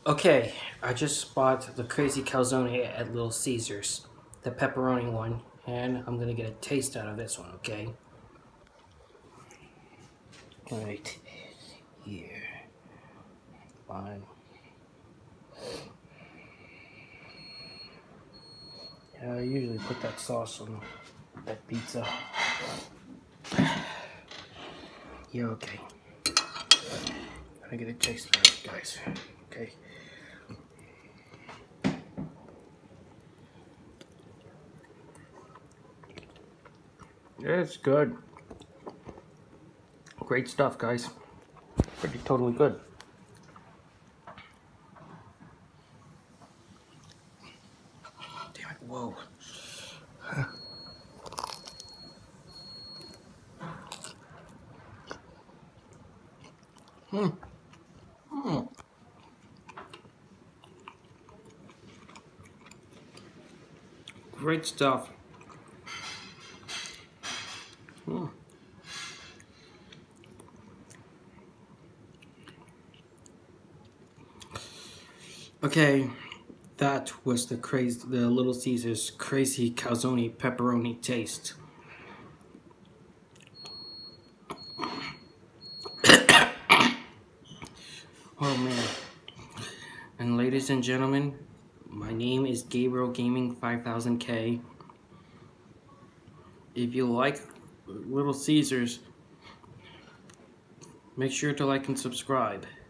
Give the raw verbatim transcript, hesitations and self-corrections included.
Okay, I just bought the crazy calzone at Little Caesars, the pepperoni one, and I'm gonna get a taste out of this one, okay? Right here. Fine. Yeah, I usually put that sauce on that pizza. Yeah, okay. I get a taste of it, guys. Okay. Yeah, it's good. Great stuff, guys. Pretty totally good. Damn it, whoa. Hmm. Hmm. Great stuff. Hmm. Okay, that was the crazy, the Little Caesars crazy calzone pepperoni taste. Oh man! And ladies and gentlemen, my name is Gabriel Gaming five thousand K. If you like Little Caesars, make sure to like and subscribe.